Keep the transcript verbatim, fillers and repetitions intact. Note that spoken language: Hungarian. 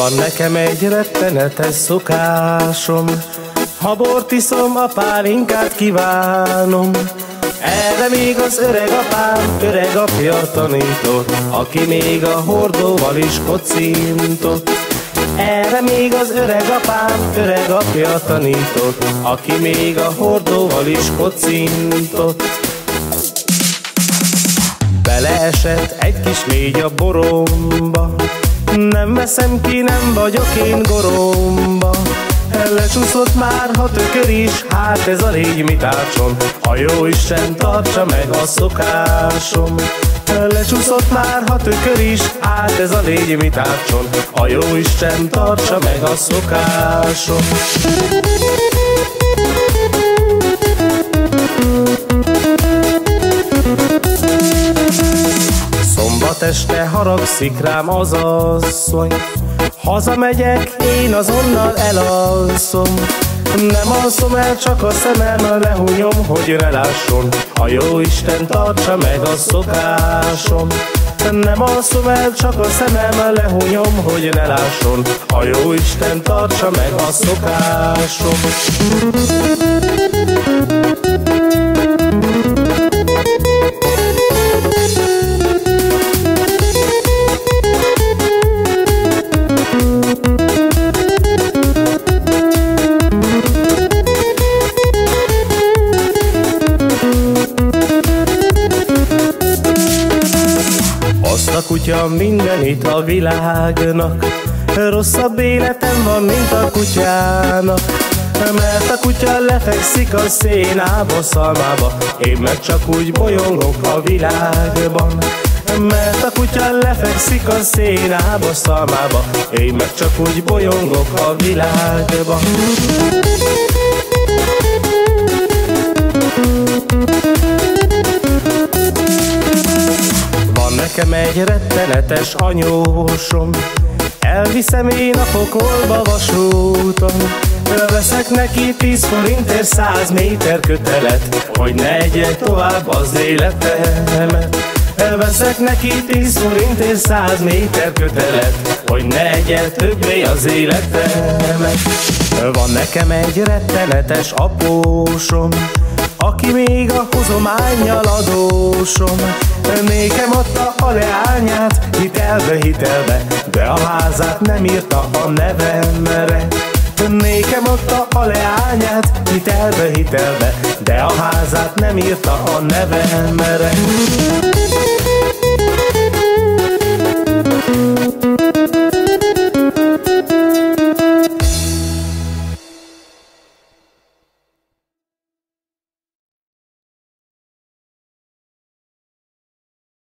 Van nekem egy rettenetes szokásom, ha bort iszom, a pálinkát kívánom. Erre még az öreg apám, öreg apja tanított, aki még a hordóval is kocintott. Erre még az öreg apám, öreg apja tanított, aki még a hordóval is kocintott. Beleesett egy kis légy a boromba, nem veszem ki, nem vagyok én goromba. Lecsúszott már, ha tökör is, hát ez a légy mit átson, a jóisten tartsa meg a szokásom. Lecsúszott már, ha tökör is, hát ez a légy mit átson, a jóisten tartsa meg a szokásom. Szombat este haragszik rám az asszony, hazamegyek, én azonnal elalszom. Nem alszom el, csak a szemem lehúnyom, hogy ne lásson, a jóisten tartsa meg a szokásom. Nem alszom el, csak a szemem lehúnyom, hogy ne lásson, a jóisten tartsa meg a szokásom. A kutya mindenit a világnak, rosszabb életem van, mint a kutyának. Mert a kutya lefekszik a szénába, szalmába, én meg csak úgy bolyongok a világban. Mert a kutya lefekszik a szénába, szalmába, én meg csak úgy bolyongok a világban. Nekem egy rettenetes anyósom, elviszem én a pokolba vasúton. Veszek neki tíz forintért száz méter kötelet, hogy ne egye tovább az életemet. Veszek neki tíz forintért száz méter kötelet, hogy ne egye többé az életemet. Van nekem egy rettenetes apósom, aki még a hozománnyal adósom. Nékem adta a leányát hitelbe, hitelbe, de a házát nem írta a nevemre. Nékem adta a leányát hitelbe, hitelbe, de a házát nem írta a nevemre.